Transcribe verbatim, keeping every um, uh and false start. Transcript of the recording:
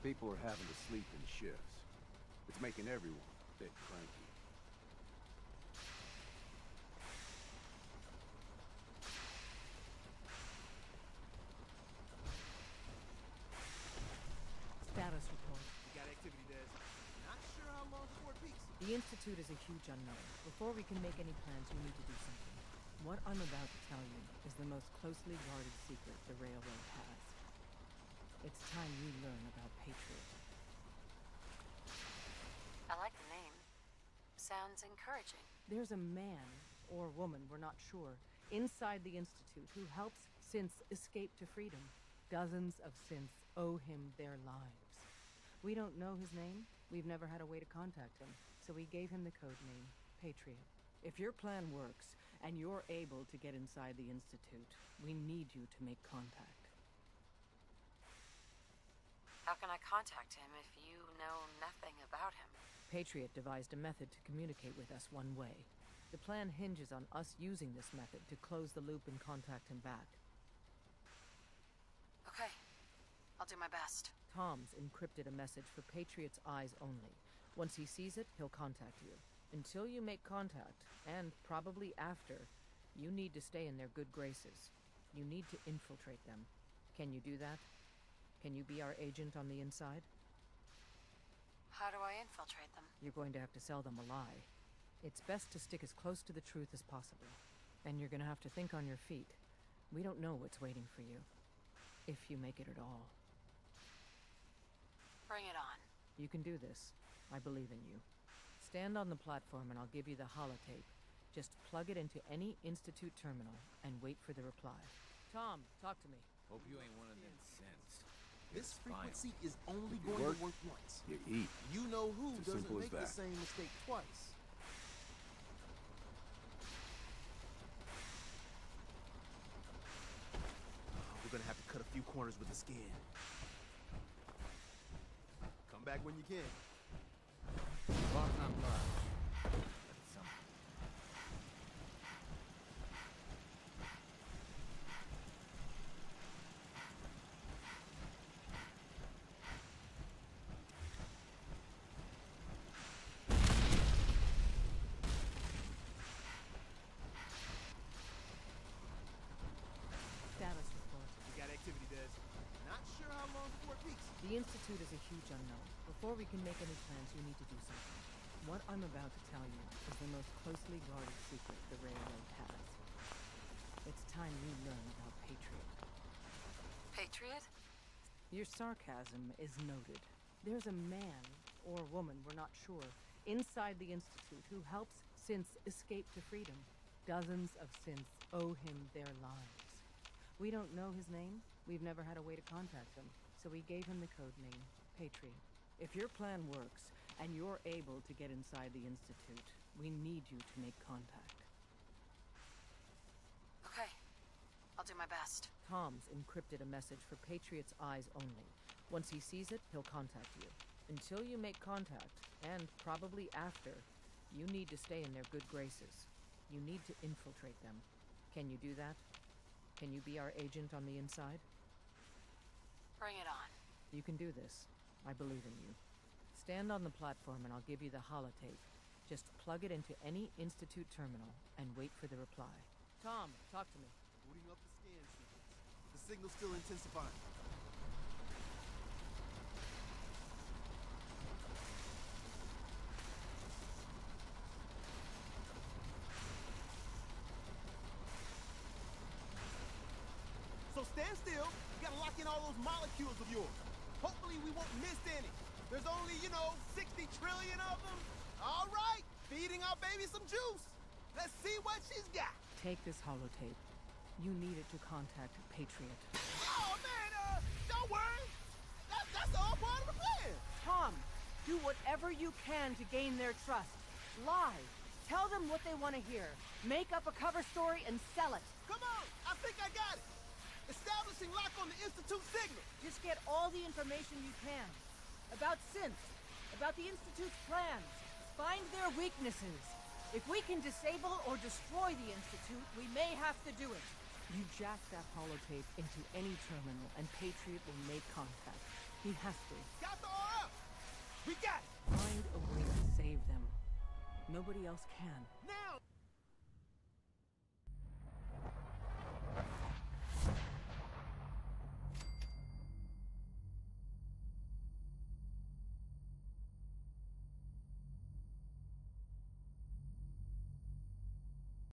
People are having to sleep in shifts. It's making everyone a bit cranky. Status report. We got activity, Des. Not sure how long before it peaks. The Institute is a huge unknown. Before we can make any plans, you need to do something. What I'm about to tell you is the most closely guarded secret the Railroad has. It's time you learn about Patriot. I like the name. Sounds encouraging. There's a man, or woman, we're not sure, inside the Institute who helps synths escape to freedom. Dozens of synths owe him their lives. We don't know his name. We've never had a way to contact him, so we gave him the code name, Patriot. If your plan works, and you're able to get inside the Institute, we need you to make contact. How can I contact him if you know nothing about him? Patriot devised a method to communicate with us one way. The plan hinges on us using this method to close the loop and contact him back. Okay. I'll do my best. Tom's encrypted a message for Patriot's eyes only. Once he sees it, he'll contact you. Until you make contact, and probably after, you need to stay in their good graces. You need to infiltrate them. Can you do that? Can you be our agent on the inside? How do I infiltrate them? You're going to have to sell them a lie. It's best to stick as close to the truth as possible. And you're gonna have to think on your feet. We don't know what's waiting for you. If you make it at all. Bring it on. You can do this. I believe in you. Stand on the platform and I'll give you the holotape. Just plug it into any Institute terminal and wait for the reply. Tom, talk to me. Hope you ain't one of them synths. This It's frequency vile. is only You going work, to work once. You eat. You know who It's as doesn't simple as make the that. same mistake twice. Oh, we're gonna have to cut a few corners with the scan. Come back when you can. Lock on fire. That's something. Status report. We got activity, Des. Not sure how long before it peaks. The Institute is a huge unknown. Before we can make any plans, you need to do something. What I'm about to tell you is the most closely guarded secret the Railroad has. It's time you learn about Patriot. Patriot? Your sarcasm is noted. There's a man, or woman, we're not sure, inside the Institute who helps synths escape to freedom. Dozens of synths owe him their lives. We don't know his name. We've never had a way to contact him, so we gave him the code name, Patriot. If your plan works, and you're able to get inside the Institute, we need you to make contact. Okay. I'll do my best. Tom's encrypted a message for Patriot's eyes only. Once he sees it, he'll contact you. Until you make contact, and probably after, you need to stay in their good graces. You need to infiltrate them. Can you do that? Can you be our agent on the inside? Bring it on. You can do this. I believe in you. Stand on the platform and I'll give you the holotape. Just plug it into any Institute terminal and wait for the reply. Tom, talk to me. Booting up the scan sequence. The signal's still intensifying. So stand still. You gotta lock in all those molecules of yours. Hopefully we won't miss any. There's only, you know, sixty trillion of them. All right, feeding our baby some juice. Let's see what she's got. Take this holotape. You need it to contact Patriot. Oh, man, uh, don't worry. That, that's all part of the plan. Tom, do whatever you can to gain their trust. Lie. Tell them what they want to hear. Make up a cover story and sell it. Come on, I think I got it. Establishing lock on the Institute signal. Just get all the information you can. About synths. About the Institute's plans. Find their weaknesses. If we can disable or destroy the Institute, we may have to do it. You jack that holotape into any terminal and Patriot will make contact. He has to. Got the R up! We got it! Find a way to save them. Nobody else can. Now!